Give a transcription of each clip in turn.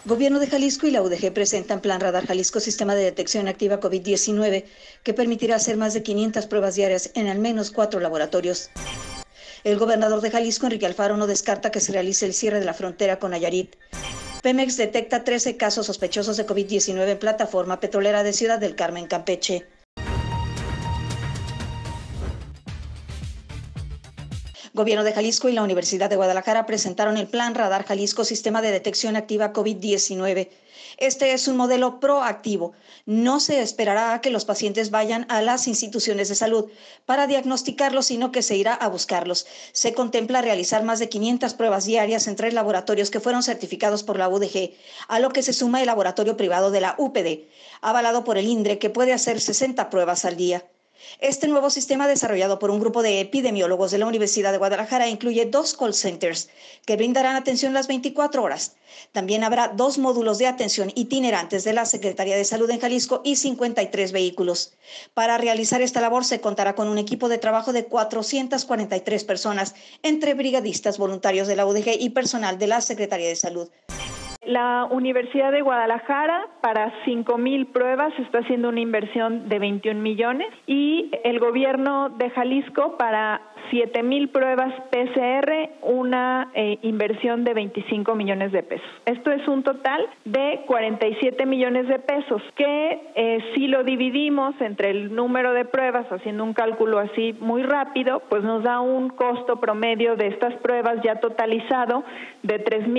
Gobierno de Jalisco y la UDG presentan Plan Radar Jalisco, sistema de detección activa COVID-19, que permitirá hacer más de 500 pruebas diarias en al menos 4 laboratorios. El gobernador de Jalisco, Enrique Alfaro, no descarta que se realice el cierre de la frontera con Nayarit. Pemex detecta 13 casos sospechosos de COVID-19 en plataforma petrolera de Ciudad del Carmen, Campeche. Gobierno de Jalisco y la Universidad de Guadalajara presentaron el Plan Radar Jalisco, sistema de detección activa COVID-19. Este es un modelo proactivo. No se esperará a que los pacientes vayan a las instituciones de salud para diagnosticarlos, sino que se irá a buscarlos. Se contempla realizar más de 500 pruebas diarias en 3 laboratorios que fueron certificados por la UDG, a lo que se suma el laboratorio privado de la UPD, avalado por el INDRE, que puede hacer 60 pruebas al día. Este nuevo sistema, desarrollado por un grupo de epidemiólogos de la Universidad de Guadalajara, incluye 2 call centers que brindarán atención las 24 horas. También habrá 2 módulos de atención itinerantes de la Secretaría de Salud en Jalisco y 53 vehículos. Para realizar esta labor se contará con un equipo de trabajo de 443 personas, entre brigadistas voluntarios de la UDG y personal de la Secretaría de Salud. La Universidad de Guadalajara para 5,000 pruebas está haciendo una inversión de 21 millones y el gobierno de Jalisco para 7,000 pruebas PCR una inversión de 25 millones de pesos. Esto es un total de 47 millones de pesos que si lo dividimos entre el número de pruebas, haciendo un cálculo así muy rápido, pues nos da un costo promedio de estas pruebas ya totalizado de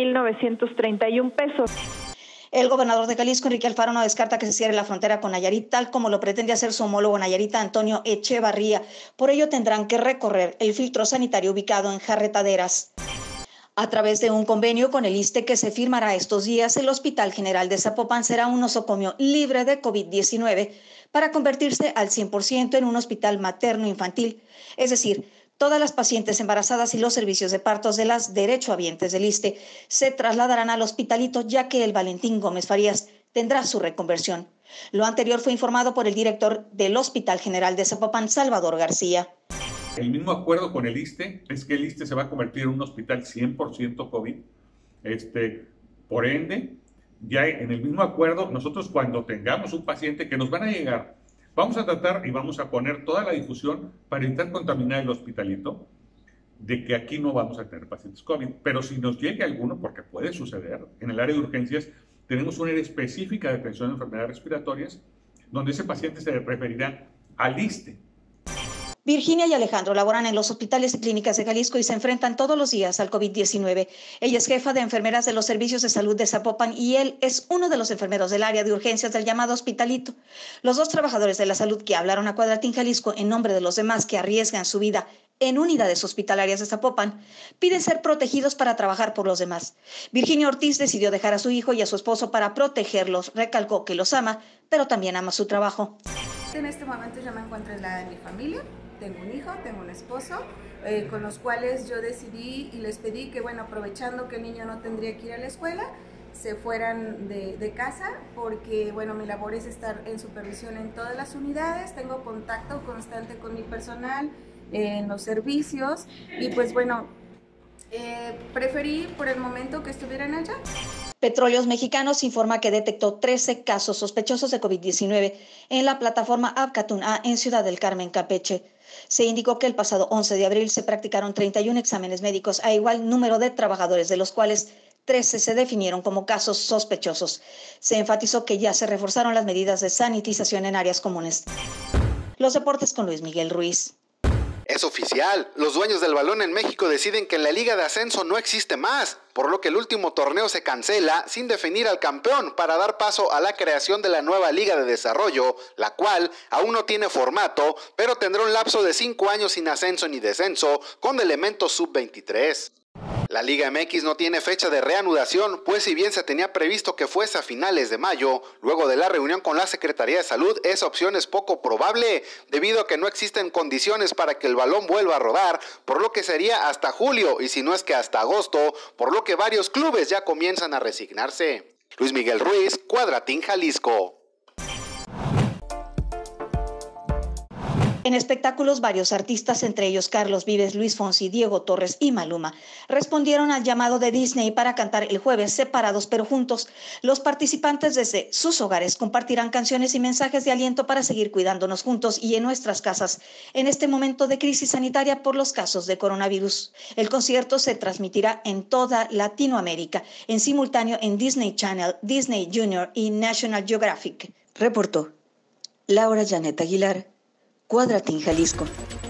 3,931 pesos. El gobernador de Jalisco, Enrique Alfaro, no descarta que se cierre la frontera con Nayarit, tal como lo pretende hacer su homólogo nayarita, Antonio Echevarría. Por ello tendrán que recorrer el filtro sanitario ubicado en Jarretaderas. A través de un convenio con el ISSSTE que se firmará estos días, el Hospital General de Zapopan será un nosocomio libre de COVID-19 para convertirse al 100% en un hospital materno-infantil, es decir, todas las pacientes embarazadas y los servicios de partos de las derechohabientes del ISSSTE se trasladarán al hospitalito, ya que el Valentín Gómez Farías tendrá su reconversión. Lo anterior fue informado por el director del Hospital General de Zapopan, Salvador García. El mismo acuerdo con el ISSSTE es que el ISSSTE se va a convertir en un hospital 100% COVID. Por ende, ya en el mismo acuerdo, nosotros cuando tengamos un paciente que nos van a llegar, vamos a tratar y vamos a poner toda la difusión para evitar contaminar el hospitalito, de que aquí no vamos a tener pacientes COVID. Pero si nos llegue alguno, porque puede suceder, en el área de urgencias tenemos una área específica de atención a enfermedades respiratorias, donde ese paciente se referirá al ISSSTE. Virginia y Alejandro laboran en los hospitales y clínicas de Jalisco y se enfrentan todos los días al COVID-19. Ella es jefa de enfermeras de los servicios de salud de Zapopan y él es uno de los enfermeros del área de urgencias del llamado hospitalito. Los 2 trabajadores de la salud que hablaron a Cuadratín Jalisco en nombre de los demás que arriesgan su vida en unidades hospitalarias de Zapopan, piden ser protegidos para trabajar por los demás. Virginia Ortiz decidió dejar a su hijo y a su esposo para protegerlos. Recalcó que los ama, pero también ama su trabajo. En este momento yo me encuentro en la de mi familia. Tengo un hijo, tengo un esposo, con los cuales yo decidí y les pedí que, bueno, aprovechando que el niño no tendría que ir a la escuela, se fueran de casa, porque, bueno, mi labor es estar en supervisión en todas las unidades, tengo contacto constante con mi personal, en los servicios, y pues, bueno, preferí por el momento que estuvieran allá. Petróleos Mexicanos informa que detectó 13 casos sospechosos de COVID-19 en la plataforma Abcatun A en Ciudad del Carmen, Campeche. Se indicó que el pasado 11 de abril se practicaron 31 exámenes médicos a igual número de trabajadores, de los cuales 13 se definieron como casos sospechosos. Se enfatizó que ya se reforzaron las medidas de sanitización en áreas comunes. Los deportes con Luis Miguel Ruiz. Es oficial, los dueños del balón en México deciden que en la Liga de Ascenso no existe más, por lo que el último torneo se cancela sin definir al campeón para dar paso a la creación de la nueva Liga de Desarrollo, la cual aún no tiene formato, pero tendrá un lapso de 5 años sin ascenso ni descenso, con elementos sub-23. La Liga MX no tiene fecha de reanudación, pues si bien se tenía previsto que fuese a finales de mayo, luego de la reunión con la Secretaría de Salud, esa opción es poco probable, debido a que no existen condiciones para que el balón vuelva a rodar, por lo que sería hasta julio, y si no es que hasta agosto, por lo que varios clubes ya comienzan a resignarse. Luis Miguel Ruiz, Cuadratín, Jalisco. En espectáculos, varios artistas, entre ellos Carlos Vives, Luis Fonsi, Diego Torres y Maluma, respondieron al llamado de Disney para cantar el jueves separados pero juntos. Los participantes desde sus hogares compartirán canciones y mensajes de aliento para seguir cuidándonos juntos y en nuestras casas en este momento de crisis sanitaria por los casos de coronavirus. El concierto se transmitirá en toda Latinoamérica, en simultáneo en Disney Channel, Disney Junior y National Geographic. Reportó Laura Janet Aguilar, Cuadratín, Jalisco.